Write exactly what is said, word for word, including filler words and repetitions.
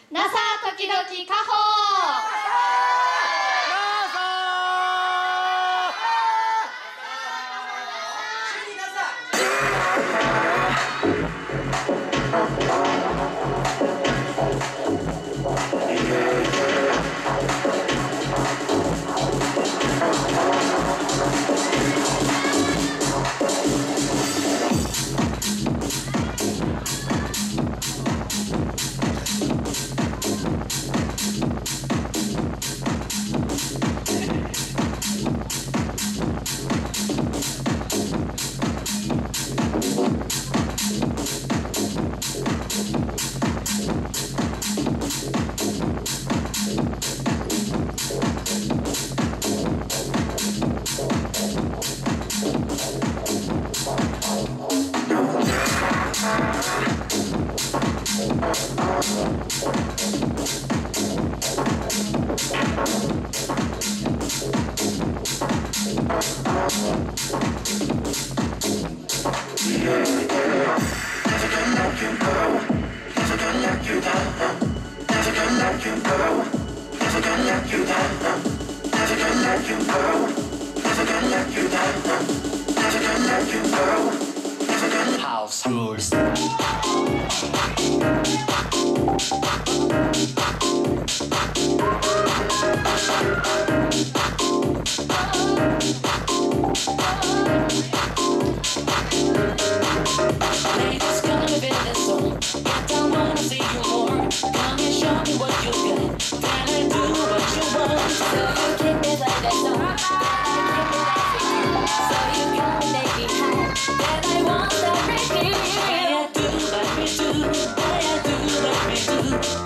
ナサ時々カホ House rules. Ladies, come and be the song. Get down, wanna see you more. Come and show me what you got. Can I do what you want? So you keep me like that song. So you come and make me high. Then I won't stop breaking. I do like me do. I do like me do.